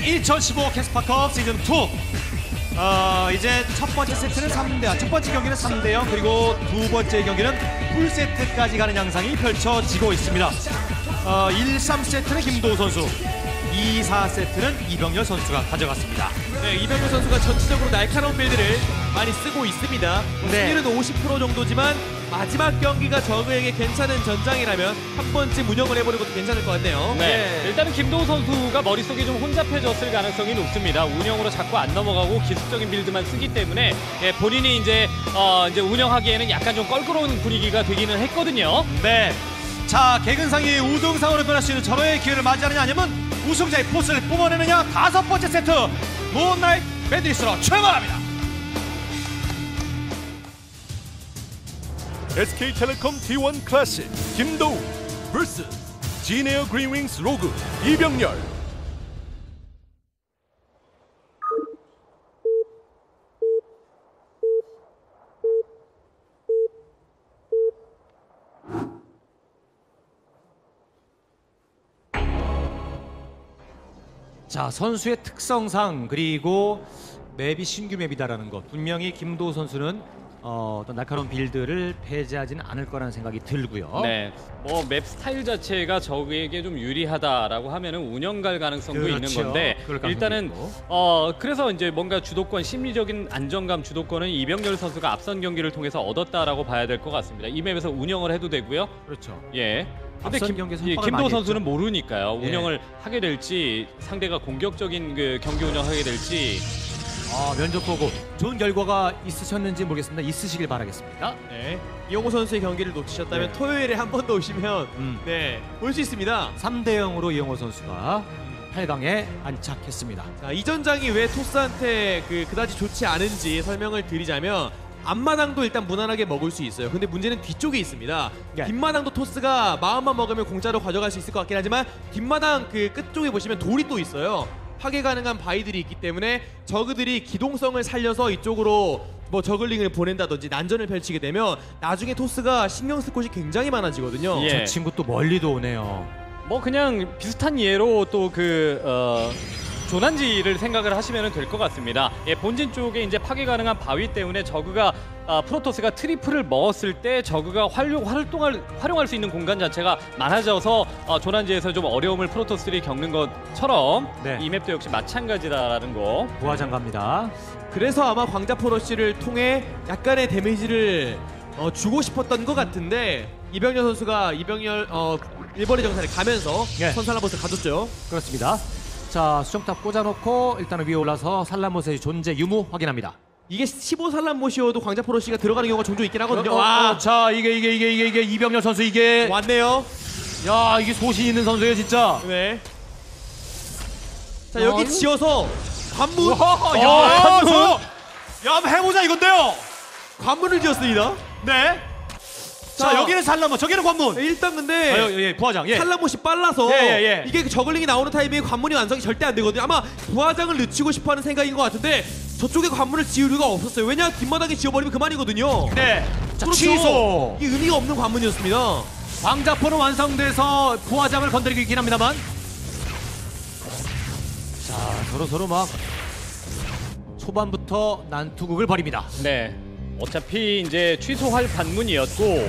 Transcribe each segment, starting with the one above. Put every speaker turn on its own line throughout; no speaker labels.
2015 캐스파컵 시즌2 이제 첫 번째 세트는 3대1, 첫 번째 경기는 3대0 그리고 두 번째 경기는 풀세트까지 가는 양상이 펼쳐지고 있습니다. 1, 3세트는 김도우 선수, 2, 4세트는 이병렬 선수가 가져갔습니다.
네, 이병렬 선수가 전체적으로 날카로운 빌드를 많이 쓰고 있습니다.
네.
승률은 50% 정도지만 마지막 경기가 저그에게 괜찮은 전장이라면 한 번쯤 운영을 해보는 것도 괜찮을 것 같네요.
네. 일단은 김도우 선수가 머릿속이 좀 혼잡해졌을 가능성이 높습니다. 운영으로 자꾸 안 넘어가고 기술적인 빌드만 쓰기 때문에 본인이 이제 운영하기에는 약간 좀 껄끄러운 분위기가 되기는 했거든요.
네. 자, 개근상이 우등상으로 변할 수 있는 절호의 기회를 맞이하느냐 아니면 우승자의 포스를 뽑아내느냐. 다섯 번째 세트 문나잇 매드리스로 출발합니다.
SK텔레콤 T1 클래식 김도우 vs 진에어 그린윙스 로그 이병렬.
자, 선수의 특성상 그리고 맵이 신규 맵이다라는 것, 분명히 김도우 선수는 어떤 날카로운 빌드를 배제하지는 않을 거라는 생각이 들고요.
네, 뭐 맵 스타일 자체가 적에게 좀 유리하다라고 하면은 운영 갈 가능성도
그렇죠.
있는 건데 일단은 그래서 이제 뭔가 주도권, 심리적인 안정감 주도권은 이병렬 선수가 앞선 경기를 통해서 얻었다라고 봐야 될 것 같습니다. 이 맵에서 운영을 해도 되고요.
그렇죠.
예. 근데
앞선 경기에서 협박을
김도우
많이
선수는
했죠.
모르니까요.
예.
운영을 하게 될지 상대가 공격적인 그 경기 운영하게 될지.
면접 보고 좋은 결과가 있으셨는지 모르겠습니다. 있으시길 바라겠습니다.
네. 이용호 선수의 경기를 놓치셨다면
네.
토요일에 한 번 더 오시면 네, 볼 수 있습니다.
3대0으로 이용호 선수가 8강에 안착했습니다.
자, 이 전장이 왜 토스한테 그다지 좋지 않은지 설명을 드리자면 앞마당도 일단 무난하게 먹을 수 있어요. 근데 문제는 뒤쪽에 있습니다.
네.
뒷마당도 토스가 마음만 먹으면 공짜로 가져갈 수 있을 것 같긴 하지만 뒷마당 그 끝쪽에 보시면 돌이 또 있어요. 파괴 가능한 바위들이 있기 때문에 저그들이 기동성을 살려서 이쪽으로 뭐 저글링을 보낸다든지 난전을 펼치게 되면 나중에 토스가 신경 쓸 곳이 굉장히 많아지거든요.
예.
저 친구 또 멀리도 오네요.
뭐 그냥 비슷한 예로 또 조난지를 생각을 하시면 될 것 같습니다. 예, 본진 쪽에 이제 파괴 가능한 바위 때문에 저그가 프로토스가 트리플을 먹었을 때 저그가 활용할 수 있는 공간 자체가 많아져서 조난지에서 좀 어려움을 프로토스들이 겪는 것처럼
네.
이 맵도 역시 마찬가지다라는 거.
부하장 갑니다.
그래서 아마 광자포러쉬를 통해 약간의 데미지를 주고 싶었던 것 같은데 이병렬 선수가 일벌의 정산에 가면서
예.
선살라봇을 가졌죠.
그렇습니다. 자, 수정탑 꽂아놓고 일단은 위에 올라서 살라못의 존재 유무 확인합니다.
이게 15살람못이어도 광자포러쉬가 들어가는 경우가 종종 있긴 하거든요.
자, 이게 이병렬 선수 이게
왔네요.
야, 이게 소신 있는 선수예요, 진짜.
네. 자, 여기 지어서 관문.
야, 한번 해보자 이건데요.
관문을 지었습니다.
네. 자, 여기는 살라못, 저기는 관문.
일단 근데
예, 부하장. 예.
살라못이 빨라서
예.
이게 저글링이 나오는 타이밍에 관문이 완성이 절대 안 되거든요. 아마 부하장을 늦추고 싶어하는 생각인 것 같은데 저쪽에 관문을 지을 이유가 없었어요. 왜냐, 뒷마당에 지어버리면 그만이거든요.
네. 자,
그렇죠.
취소.
이게 의미가 없는 관문이었습니다.
광자포는 완성돼서 부하장을 건드리고 있긴 합니다만. 자, 서로 막 초반부터 난투극을 벌입니다.
네. 어차피 이제 취소할 관문이었고,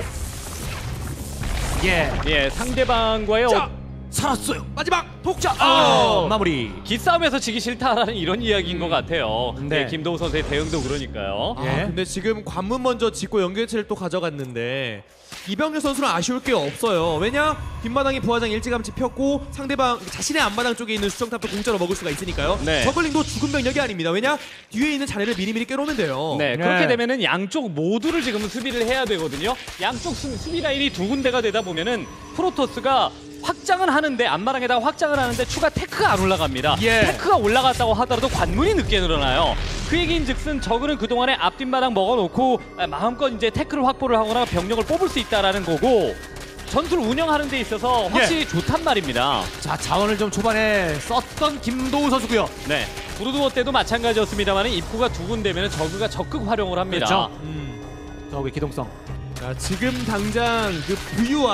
예, 상대방과의
자, 살았어요.
마지막 독자.
마무리.
기싸움에서 지기 싫다라는 이런 이야기인 것 같아요.
네.
네, 김도우 선수의 대응도 그러니까요.
예.
근데 지금 관문 먼저 짓고 연결체를 또 가져갔는데 이병렬 선수는 아쉬울 게 없어요. 왜냐, 뒷마당에 부하장 일찌감치 폈고 상대방 자신의 앞마당 쪽에 있는 수정탑도 공짜로 먹을 수가 있으니까요.
네.
저글링도 죽은 병력이 아닙니다. 왜냐, 뒤에 있는 자리를 미리미리 깨놓으면 돼요.
네, 그렇게 되면은 양쪽 모두를 지금 수비를 해야 되거든요. 양쪽 수비 라인이 두 군데가 되다 보면은 프로토스가 확장은 하는데, 앞마당에다가 확장을 하는데 추가 테크가 안 올라갑니다.
예.
테크가 올라갔다고 하더라도 관문이 늦게 늘어나요. 그 얘기인즉슨 저그는 그동안에 앞뒷마당 먹어놓고 마음껏 이제 테크를 확보를 하거나 병력을 뽑을 수 있다라는 거고, 전투를 운영하는 데 있어서 확실히 좋단 말입니다.
자, 자원을 좀 초반에 썼던 김도우 선수고요.
네, 브루드워 때도 마찬가지였습니다만 입구가 두 군데면 저그가 적극 활용을 합니다.
그렇죠. 저기 기동성.
자, 지금 당장 그 부유함,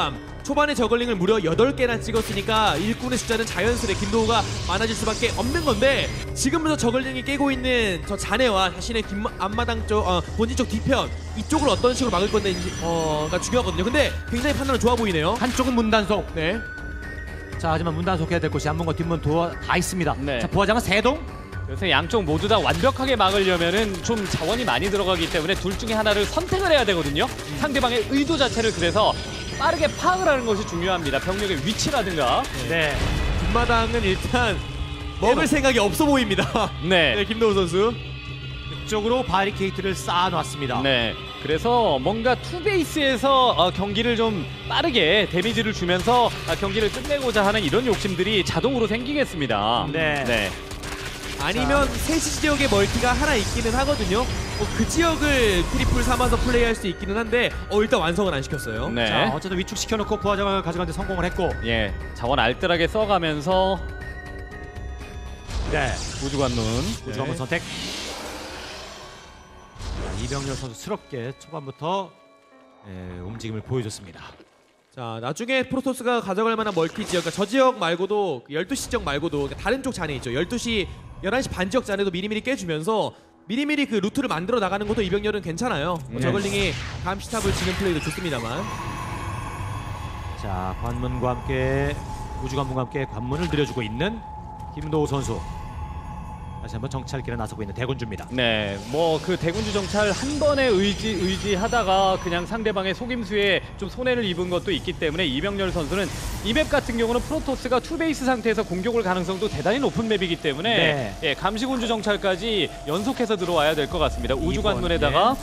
초반에 저글링을 무려 8개나 찍었으니까 일꾼의 숫자는 자연스레 김도우가 많아질 수밖에 없는 건데 지금부터 저글링이 깨고 있는 저 잔해와 자신의 앞마당 쪽 본진 쪽 뒤편 이쪽을 어떤 식으로 막을 건데가 중요하거든요. 근데 굉장히 판단은 좋아 보이네요.
한쪽은 문단속.
네.
자, 하지만 문단속해야 될 곳이 앞문과 뒷문 다 있습니다.
네.
자, 부하장은 세동.
그래서 양쪽 모두 다 완벽하게 막으려면은 좀 자원이 많이 들어가기 때문에 둘 중에 하나를 선택을 해야 되거든요. 상대방의 의도 자체를 그래서 빠르게 파악을 하는 것이 중요합니다. 병력의 위치라든가.
네.
뒷마당은 일단 먹을 생각이 없어 보입니다.
네.
네, 김도우 선수.
쪽으로 바리케이트를 쌓아놨습니다.
네. 그래서 뭔가 투베이스에서 경기를 좀 빠르게 데미지를 주면서 경기를 끝내고자 하는 이런 욕심들이 자동으로 생기겠습니다.
네.
아니면 세시 지역에 멀티가 하나 있기는 하거든요. 그 지역을 트리플 삼아서 플레이할 수 있기는 한데 일단 완성은 안 시켰어요.
네.
자, 어쨌든 위축시켜놓고 부하장을 가져가는데 성공을 했고.
예. 자원 알뜰하게 써가면서
네.
우주관문.
우주관문 선택. 자, 이병렬 선수스럽게 초반부터 움직임을 보여줬습니다.
자, 나중에 프로토스가 가져갈 만한 멀티 지역, 그러니까 저 지역 말고도 12시 지역 말고도 그러니까 다른 쪽 잔해 있죠. 12시, 11시 반 지역 잔해도 미리미리 깨주면서 미리미리 그 루트를 만들어 나가는 것도 이병렬은 괜찮아요. 저글링이 감시탑을 지는 플레이도 좋습니다만.
자, 관문과 함께 우주관문과 함께 관문을 들여주고 있는 김도우 선수. 다시 한번 정찰길에 나서고 있는 대군주입니다.
네, 뭐 그 대군주 정찰 한 번에 의지하다가 그냥 상대방의 속임수에 좀 손해를 입은 것도 있기 때문에 이병렬 선수는 이 맵 같은 경우는 프로토스가 투베이스 상태에서 공격을 가능성도 대단히 높은 맵이기 때문에
네.
예, 감시군주 정찰까지 연속해서 들어와야 될 것 같습니다. 우주관문에다가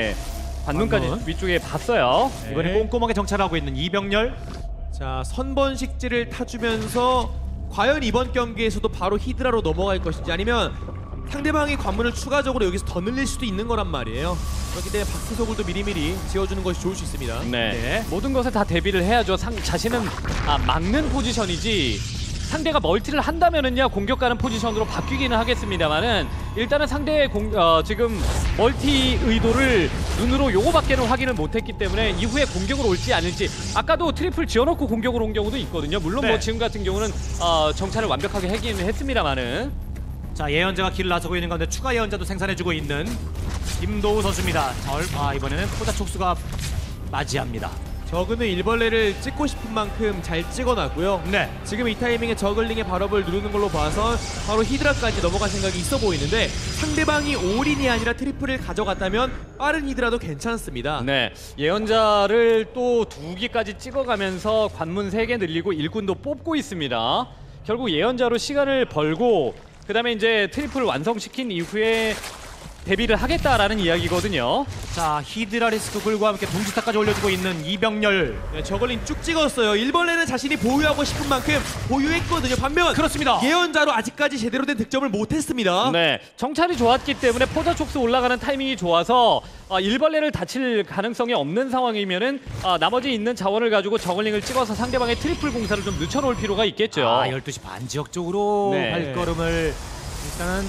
관문까지
관문.
위쪽에 봤어요.
이번에 꼼꼼하게 정찰하고 있는 이병렬.
자, 선번식지를 타주면서 과연 이번 경기에서도 바로 히드라로 넘어갈 것인지 아니면 상대방이 관문을 추가적으로 여기서 더 늘릴 수도 있는 거란 말이에요. 그렇기 때문에 바퀴소굴도 미리미리 지어주는 것이 좋을 수 있습니다.
네. 모든 것에 다 대비를 해야죠. 자신은 막는 포지션이지 상대가 멀티를 한다면은요 공격 가는 포지션으로 바뀌기는 하겠습니다만은 일단은 상대의 지금 멀티 의도를 눈으로 요거밖에는 확인을 못했기 때문에 이후에 공격을 올지 않을지 아까도 트리플 지어놓고 공격을 온 경우도 있거든요. 물론
네.
뭐 지금 같은 경우는 정찰을 완벽하게 하기는 했습니다만은
자, 예언자가 길을 나서고 있는 가운데 추가 예언자도 생산해주고 있는 김도우 선수입니다. 이번에는 포자 촉수가 맞이합니다.
저그는 일벌레를 찍고 싶은 만큼 잘 찍어놨고요.
네.
지금 이 타이밍에 저글링의 발업을 누르는 걸로 봐서 바로 히드라까지 넘어갈 생각이 있어 보이는데 상대방이 올인이 아니라 트리플을 가져갔다면 빠른 히드라도 괜찮습니다.
네, 예언자를 또 2기까지 찍어가면서 관문 3개 늘리고 일꾼도 뽑고 있습니다. 결국 예언자로 시간을 벌고 그 다음에 이제 트리플을 완성시킨 이후에 데뷔를 하겠다라는 이야기거든요.
자, 히드라 리스크 굴과 함께 동지타까지 올려주고 있는 이병렬.
네, 저글링 쭉 찍었어요. 일벌레는 자신이 보유하고 싶은 만큼 보유했거든요. 반면
그렇습니다.
예언자로 아직까지 제대로 된 득점을 못했습니다.
네, 정찰이 좋았기 때문에 포자 촉수 올라가는 타이밍이 좋아서 일벌레를 다칠 가능성이 없는 상황이면은 나머지 있는 자원을 가지고 저글링을 찍어서 상대방의 트리플 공사를 좀 늦춰놓을 필요가 있겠죠.
12시 반 지역 쪽으로
네.
발걸음을 일단은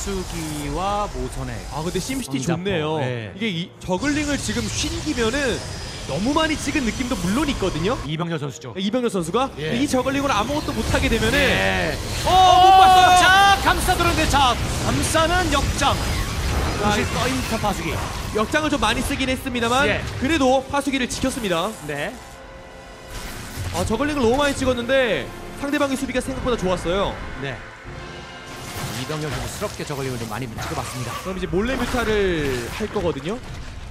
파수기와 모선액.
근데 심시티
정자포.
좋네요.
네.
이게 저글링을 지금 쉰기면은 너무 많이 찍은 느낌도 물론 있거든요.
이병렬 선수죠.
이병렬 선수가
예.
이 저글링으로 아무것도 못하게 되면은
네.
못 봤어요.
자, 감싸 들어오는데 자, 감싸는 역장. 사실 떠있는 파수기.
역장을 좀 많이 쓰긴 했습니다만
예.
그래도 파수기를 지켰습니다.
네.
저글링을 너무 많이 찍었는데 상대방의 수비가 생각보다 좋았어요.
네. 이병렬 선수스럽게 저걸링을 좀 많이 찍어봤습니다.
그럼 이제 몰래 뮤타를 할 거거든요.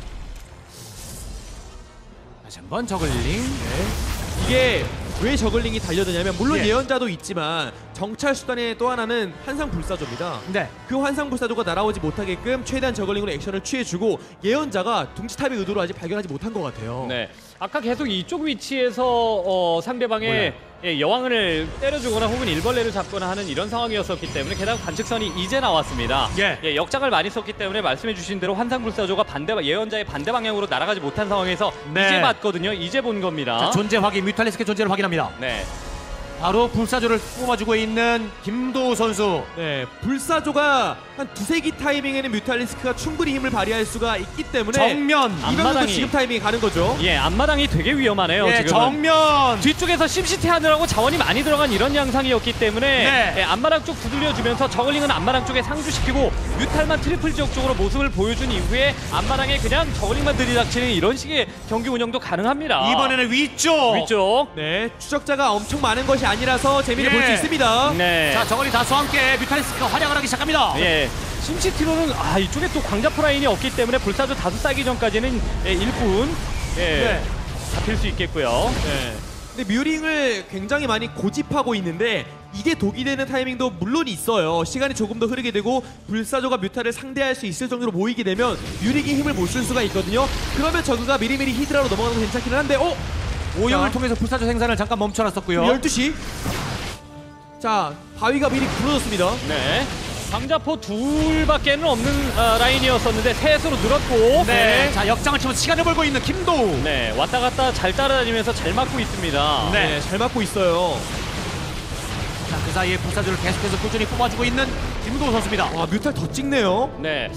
다시 한번 저글링.
이게 왜 저글링이 달려드냐면 물론
예.
예언자도 있지만 정찰 수단의 또 하나는 환상불사조입니다.
네.
그 환상불사조가 날아오지 못하게끔 최대한 저글링으로 액션을 취해주고 예언자가 둥지탑의 의도를 아직 발견하지 못한 것 같아요.
네, 아까 계속 이쪽 위치에서 상대방의 여왕을 때려주거나 혹은 일벌레를 잡거나 하는 이런 상황이었었기 때문에 게다가 관측선이 이제 나왔습니다.
예.
역장을 많이 썼기 때문에 말씀해주신 대로 환상불사조가 예언자의 반대 방향으로 날아가지 못한 상황에서
네.
이제 봤거든요. 이제 본 겁니다.
자, 존재 확인, 뮤탈리스크의 존재를 확인합니다.
네.
바로 불사조를 뽑아주고 있는 김도우 선수.
네, 불사조가 한 두세 기 타이밍에는 뮤탈리스크가 충분히 힘을 발휘할 수가 있기 때문에
정면.
이병력도
앞마당이-
지금 타이밍에 가는 거죠.
예, 앞마당이 되게 위험하네요.
예,
지금
정면.
뒤쪽에서 심시티 하느라고 자원이 많이 들어간 이런 양상이었기 때문에
네.
예, 앞마당 쪽 두들려주면서 저글링은 앞마당 쪽에 상주시키고 뮤탈만 트리플 지역 쪽으로 모습을 보여준 이후에 앞마당에 그냥 저글링만 들이닥치는 이런 식의 경기 운영도 가능합니다.
이번에는 위쪽.
위쪽.
네, 추적자가 엄청 많은 것이 아니라서 재미를
예.
볼 수 있습니다.
네.
자, 저걸리 다수와 함께 뮤탈리스크가 활약을 하기 시작합니다.
예. 심시티로는 이쪽에 또 광자포 라인이 없기 때문에 불사조 다수 쌓이기 전까지는 일꾼
네.
잡힐 수 있겠고요.
네. 근데 뮤링을 굉장히 많이 고집하고 있는데 이게 독이 되는 타이밍도 물론 있어요. 시간이 조금 더 흐르게 되고 불사조가 뮤타를 상대할 수 있을 정도로 모이게 되면 뮤링이 힘을 못 쓸 수가 있거든요. 그러면 저그가 미리미리 히드라로 넘어가는 건 괜찮기는 한데
오영을
자.
통해서 불사조 생산을 잠깐 멈춰놨었고요.
12시. 자, 바위가 미리 부러졌습니다.
네. 광자포 둘밖에는 없는 라인이었었는데 셋으로 늘었고
네. 자, 역장을 치면서 시간을 벌고 있는 김도우.
네, 왔다 갔다 잘 따라다니면서 잘 막고 있습니다.
네.
네, 잘 맞고 있어요.
자, 그 사이에 불사조를 계속해서 꾸준히 뽑아주고 있는 김도우 선수입니다.
와, 뮤탈 더 찍네요.
네.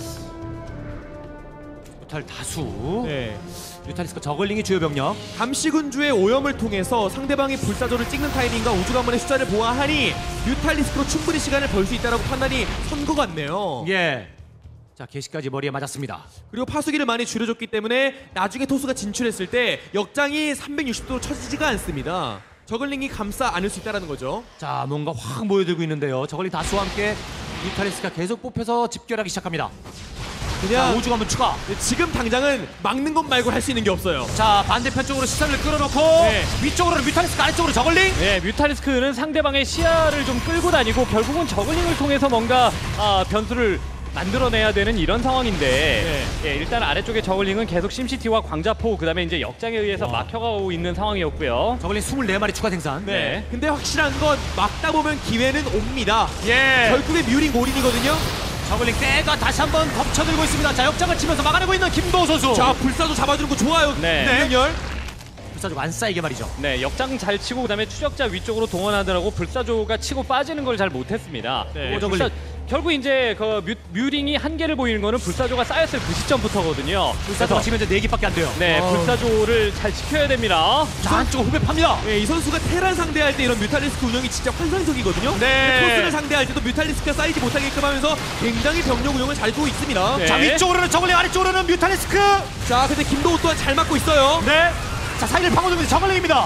뮤탈 다수.
네.
뮤탈리스크 저글링이 주요 병력.
감시군주의 오염을 통해서 상대방이 불사조를 찍는 타이밍과 우주관문의 숫자를 보아하니 뮤탈리스크로 충분히 시간을 벌 수 있다라고 판단이 선 것 같네요.
예. 자, 게시까지 머리에 맞았습니다.
그리고 파수기를 많이 줄여줬기 때문에 나중에 토스가 진출했을 때 역장이 360도로 쳐지지가 않습니다. 저글링이 감싸 안을 수 있다는 거죠.
자, 뭔가 확 모여들고 있는데요. 저글링 다수와 함께 뮤탈리스크가 계속 뽑혀서 집결하기 시작합니다. 자,
그냥
우주가 한번 추가.
지금 당장은 막는 것 말고 할 수 있는 게 없어요.
자, 반대편 쪽으로 시선을 끌어놓고
네.
위쪽으로는 뮤탈리스크, 아래쪽으로 저글링.
네, 뮤탈리스크는 상대방의 시야를 좀 끌고 다니고 결국은 저글링을 통해서 뭔가 변수를 만들어내야 되는 이런 상황인데 예, 일단 아래쪽에 저글링은 계속 심시티와 광자포 그다음에 이제 역장에 의해서 막혀가고 있는 상황이었고요.
저글링 24마리 추가 생산.
네.
근데 확실한 건 막다 보면 기회는 옵니다.
예.
결국에 뮤링 올인이거든요.
저글링 때가 다시 한번 덮쳐들고 있습니다. 자, 역장을 치면서 막아내고 있는 김도우 선수.
자, 불사조 잡아주는 거 좋아요.
네.
이병렬.
불사조가 안 쌓이게 말이죠.
네, 역장 잘 치고 그다음에 추적자 위쪽으로 동원하느라고 불사조가 치고 빠지는 걸 잘 못했습니다.
네.
결국 이제 그 뮤링이 한계를 보이는 거는 불사조가 쌓였을 그 시점부터거든요.
불사조가 지금 이제 4개밖에 안 돼요.
네, 불사조를 잘 지켜야 됩니다.
자, 한쪽 후배 팝니다.
네, 이 선수가 테란 상대할 때 이런 뮤탈리스크 운영이 진짜 환상적이거든요.
네.
토스를 상대할 때도 뮤탈리스크가 쌓이지 못하게끔 하면서 굉장히 병력 운영을 잘 두고 있습니다.
네.
자, 위쪽으로는 저글링, 아래쪽으로는 뮤탈리스크.
자, 근데 김도우 또한 잘 맞고 있어요.
네. 자, 사이를 파고드는 저글링입니다.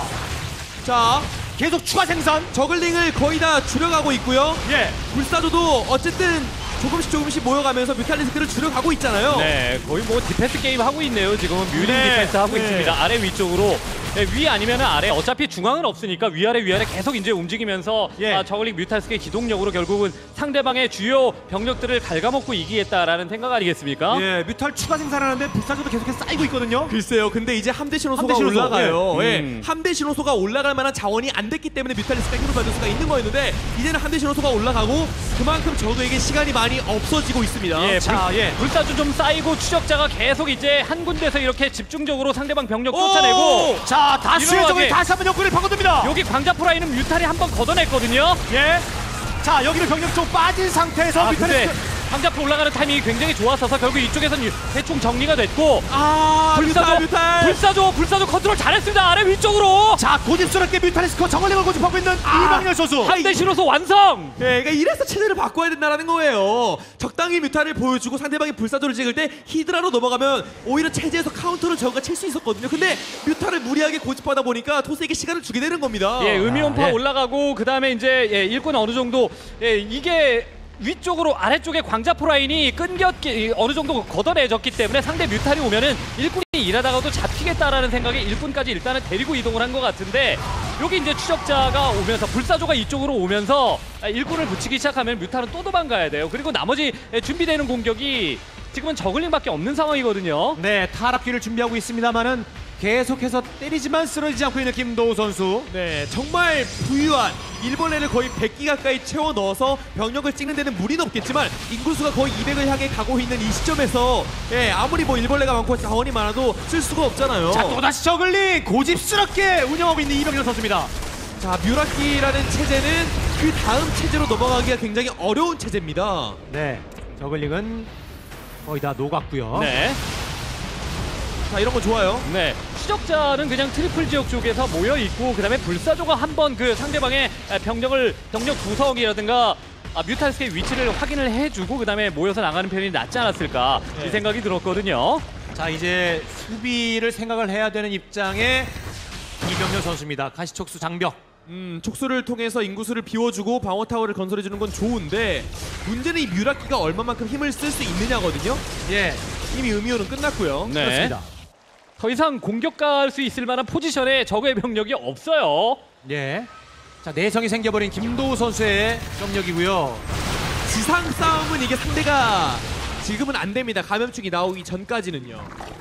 자,
계속 추가 생산.
저글링을 거의 다 줄여가고 있고요.
예.
불사조도 어쨌든 조금씩 모여가면서 뮤탈리스크를 줄여가고 있잖아요.
네, 거의 뭐 디펜스 게임 하고 있네요. 지금은 뮤링
네.
디펜스 하고
네.
있습니다. 아래 위쪽으로. 네, 위 아니면 아래. 어차피 중앙은 없으니까 위아래 계속 이제 움직이면서
예.
저글링 뮤탈스크의 기동력으로 결국은 상대방의 주요 병력들을 갉아먹고 이기겠다라는 생각 아니겠습니까?
예, 뮤탈 추가 생산하는데 불사조도 계속해서 쌓이고 있거든요.
글쎄요. 근데 이제 함대 신호소가
함대 신호소,
올라가요.
예.
예. 함대 신호소가 올라갈 만한 자원이 안 됐기 때문에 뮤탈리스크가 힘을 받을 수가 있는 거였는데 이제는 함대 신호소가 올라가고 그만큼 저그에게 시간이 많이 없어지고 있습니다.
예,
자, 예.
불사조 좀 쌓이고 추적자가 계속 이제 한 군데서 이렇게 집중적으로 상대방 병력 쫓아내고
자, 다수의
이러하게.
적을 다시 한번 역군을 파고듭니다.
여기 광자포 라인은 뮤탈이 한 번 걷어냈거든요.
예. 자, 여기는 병력 좀 빠진 상태에서
근데
뮤탈리스크.
광자포 올라가는 타이밍이 굉장히 좋았어서 결국 이쪽에서는 대충 정리가 됐고
뮤탈.
불사조 컨트롤 잘했습니다. 아래 위쪽으로
자, 고집스럽게 뮤탈리스크 저글링을 고집하고 있는 이병렬 선수.
한대 신호소 완성.
예, 그러니까 이래서 체제를 바꿔야 된다는 거예요. 적당히 뮤탈을 보여주고 상대방이 불사조를 찍을 때 히드라로 넘어가면 오히려 체제에서 카운터를 저가 칠 수 있었거든요. 근데 뮤탈을 무리하게 고집하다 보니까 토스에게 시간을 주게 되는 겁니다.
예, 의미원파
예.
올라가고 그 다음에 이제 일꾼 어느 정도 이게 위쪽으로 아래쪽에 광자포 라인이 어느 정도 걷어내졌기 때문에 상대 뮤탈이 오면은 일꾼이 일하다가도 잡히겠다라는 생각에 일꾼까지 일단은 데리고 이동을 한 것 같은데 여기 이제 추적자가 오면서 불사조가 이쪽으로 오면서 일꾼을 붙이기 시작하면 뮤탈은 또 도망가야 돼요. 그리고 나머지 준비되는 공격이 지금은 저글링밖에 없는 상황이거든요.
네, 타락기를 준비하고 있습니다만은 계속해서 때리지만 쓰러지지 않고 있는 김도우 선수.
네, 정말 부유한 일벌레를 거의 100기 가까이 채워 넣어서 병력을 찍는 데는 무리는 없겠지만 인구수가 거의 200을 향해 가고 있는 이 시점에서 예, 아무리 뭐 일벌레가 많고 자원이 많아도 쓸 수가 없잖아요.
자, 또다시 저글링 고집스럽게 운영하고 있는 이병렬 선수입니다.
자, 뮤라키라는 체제는 그 다음 체제로 넘어가기가 굉장히 어려운 체제입니다.
네, 저글링은 거의 다 녹았고요.
네.
자, 이런 거 좋아요.
네, 추적자는 그냥 트리플 지역 쪽에서 모여 있고 그다음에 불사조가 한번 그 상대방의 병력 구성이라든가 뮤탈스의 위치를 확인을 해주고 그다음에 모여서 나가는 편이 낫지 않았을까 이 생각이 들었거든요.
자, 이제 수비를 생각을 해야 되는 입장의 이병렬 선수입니다. 가시촉수 장벽.
촉수를 통해서 인구수를 비워주고 방어 타워를 건설해주는 건 좋은데 문제는 이 뮤라키가 얼마만큼 힘을 쓸 수 있느냐거든요.
예,
이미 의미호는 끝났고요.
네.
그렇습니다.
더 이상 공격할 수 있을 만한 포지션에 적의 병력이 없어요.
예. 자, 내성이 생겨버린 김도우 선수의 병력이고요.
지상 싸움은 이게 상대가 지금은 안 됩니다. 감염충이 나오기 전까지는요.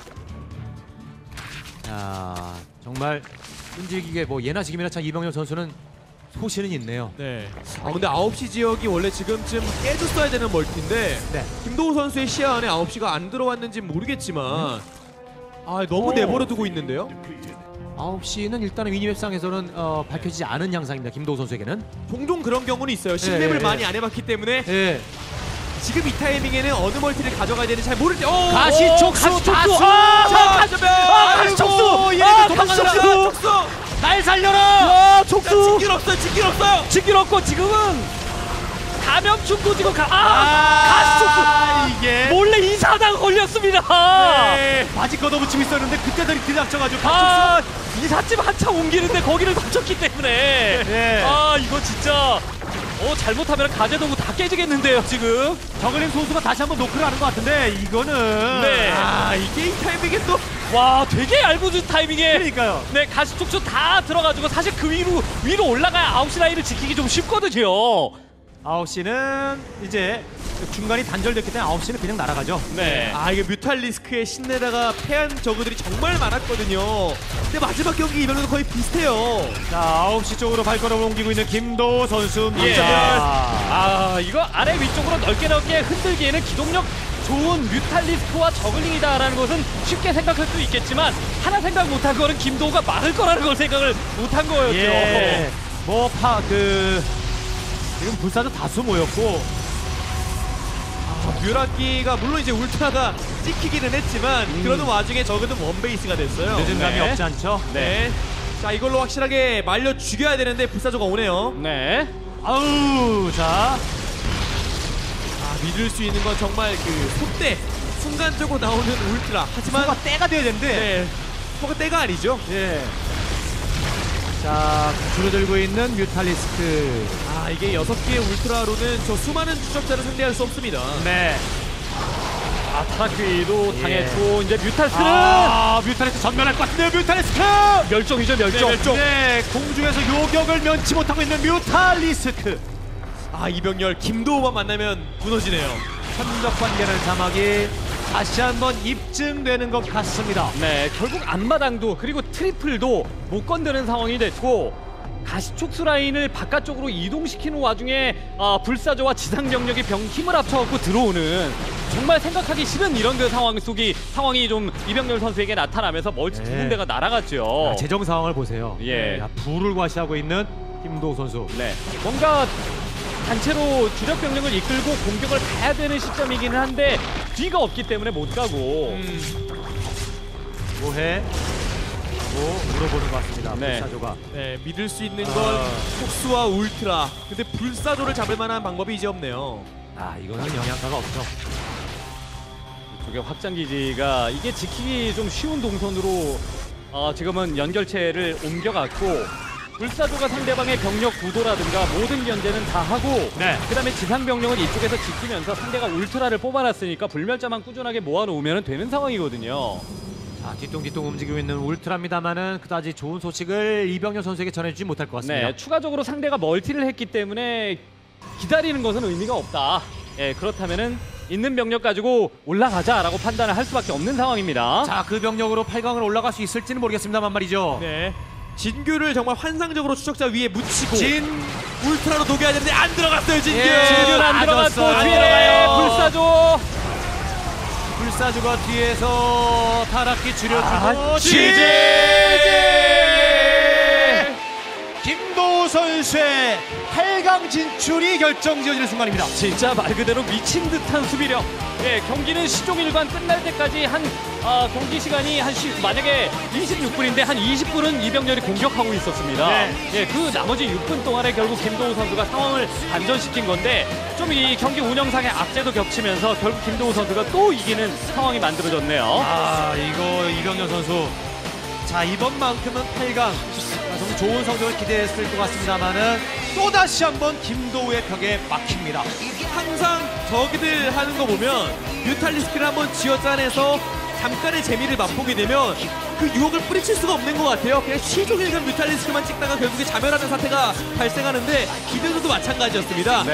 자, 정말 끈질기게 뭐 예나 지금이나 참 이병렬 선수는 소신은 있네요.
네. 근데 9시 지역이 원래 지금쯤 깨졌어야 되는 멀티인데
네.
김도우 선수의 시야 안에 9시가 안 들어왔는지 모르겠지만 너무 내버려 두고 있는데요.
9시는 일단은 미니맵상에서는 밝혀지지 않은 양상입니다. 김도우 선수에게는.
종종 그런 경우는 있어요. 신맵을
예.
많이 안 해봤기 때문에
예.
지금 이 타이밍에는 어느 멀티를 가져가야 되는지 잘 모를 때
가시촉수 다수!
가시촉수!
촉수!
날 살려라!
촉수!
진길 없어요. 진길 없어요.
진길 없고 지금은 감염충도 지금 가시촉수!
이게
몰래 이사당 걸렸습니다.
네. 바지 걷어붙이고 있었는데 그때들이 들이닥쳐가지고
이삿짐 한참 옮기는데 거기를 놓쳤기 때문에
네.
이거 진짜 잘못하면 가재도구 다 깨지겠는데요 지금.
저글링 선수가 다시 한번 노크를 하는 것 같은데 이거는
네.
이게 이 타이밍에 또
와 되게 얇은 타이밍에
그러니까요.
네 가시촉수 다 들어가지고 사실 그 위로 올라가야 9시 라인을 지키기 좀 쉽거든요.
9시는 이제 중간이 단절됐기 때문에 9시는 그냥 날아가죠.
네.
이게 뮤탈리스크의 신내다가 패한 저그들이 정말 많았거든요. 근데 마지막 경기 이별로도 거의 비슷해요.
자, 9시 쪽으로 발걸음을 옮기고 있는 김도우 선수입니다.
예. 이거 아래 위쪽으로 넓게 흔들기에는 기동력 좋은 뮤탈리스크와 저글링이다라는 것은 쉽게 생각할 수 있겠지만 하나 생각 못한 거는 김도우가 막을 거라는 걸 생각을 못한 거였죠.
예. 지금 불사조 다수 모였고
뮤라키가 물론 이제 울트라가 찍히기는 했지만 그러는 와중에 저그는 원베이스가 됐어요.
늦은 감이
네.
없지 않죠?
네. 자, 이걸로 확실하게 말려 죽여야 되는데 불사조가 오네요.
네.
아우, 자.
믿을 수 있는 건 정말 그 속대 순간적으로 나오는 울트라. 하지만
소가 때가 돼야 되는데.
네. 소가 때가 아니죠.
예. 자, 줄어들고 있는 뮤탈리스크.
이게 6개의 울트라로는 저 수많은 추적자를 상대할 수 없습니다.
네.
타락기도
예.
당했고 이제 뮤탈스는
뮤탈리스크 전멸할 것 같은데요, 뮤탈리스크!
멸종이죠 멸종.
멸종.
네, 공중에서 요격을 면치 못하고 있는 뮤탈리스크.
이병렬 김도우만 만나면 무너지네요.
천적 관계는 자막이 다시 한번 입증되는 것 같습니다.
네, 결국 앞마당도 그리고 트리플도 못 건드는 상황이 됐고 가시촉수 라인을 바깥쪽으로 이동시키는 와중에 불사조와 지상 병력이 힘을 합쳐갖고 들어오는 정말 생각하기 싫은 이런 그 상황이 좀 이병렬 선수에게 나타나면서 멀티 두
네.
군데가 날아갔죠.
재정 상황을 보세요.
예.
자, 불을 과시하고 있는 김도우 선수.
네, 뭔가 단체로 주력 병력을 이끌고 공격을 가야 되는 시점이기는 한데 뒤가 없기 때문에 못 가고.
뭐해? 물어보는 것 같습니다.
네.
불사조가.
네, 믿을 수 있는 건 폭수와 울트라. 근데 불사조를 잡을 만한 방법이 이제 없네요.
이거는 영향가가 없죠.
이쪽에 확장기지가 이게 지키기 좀 쉬운 동선으로 지금은 연결체를 옮겨갔고 불사조가 상대방의 병력 구도라든가 모든 견제는 다 하고
네.
그다음에 지상 병력은 이쪽에서 지키면서 상대가 울트라를 뽑아놨으니까 불멸자만 꾸준하게 모아놓으면 되는 상황이거든요.
자, 뒤뚱뒤뚱 움직이고 있는 울트라입니다만은 그다지 좋은 소식을 이병렬 선수에게 전해주지 못할 것 같습니다.
네, 추가적으로 상대가 멀티를 했기 때문에 기다리는 것은 의미가 없다. 예, 그렇다면은 있는 병력 가지고 올라가자라고 판단을 할 수밖에 없는 상황입니다.
자, 그 병력으로 8강을 올라갈 수 있을지는 모르겠습니다만 말이죠.
네. 진규를 정말 환상적으로 추적자 위에 묻히고 울트라로 녹여야 되는데 안 들어갔어요. 진규.
진규는 안 들어갔고
빠졌어요.
뒤에 불사조.
불사조가 뒤에서 타락기 줄여주고
지지!
김도우 선수의 8강 진출이 결정지어지는 순간입니다.
진짜 말 그대로 미친 듯한 수비력. 예, 경기는 시종일관 끝날 때까지 경기 시간이 만약에 26분인데 한 20분은 이병렬이 공격하고 있었습니다.
네.
예, 그 나머지 6분 동안에 결국 김도우 선수가 상황을 반전시킨 건데 좀 이 경기 운영상의 악재도 겹치면서 결국 김도우 선수가 또 이기는 상황이 만들어졌네요.
아, 이거 이병렬 선수. 자, 이번만큼은 8강. 정말 좋은 성적을 기대했을 것 같습니다만은 또다시 한번 김도우의 벽에 막힙니다.
항상 저기들 하는 거 보면 뮤탈리스크를 한번 쥐어짜내서 잠깐의 재미를 맛보게 되면 그 유혹을 뿌리칠 수가 없는 것 같아요. 그냥 시종일관 뮤탈리스크만 찍다가 결국에 자멸하는 사태가 발생하는데 이병렬도 마찬가지였습니다.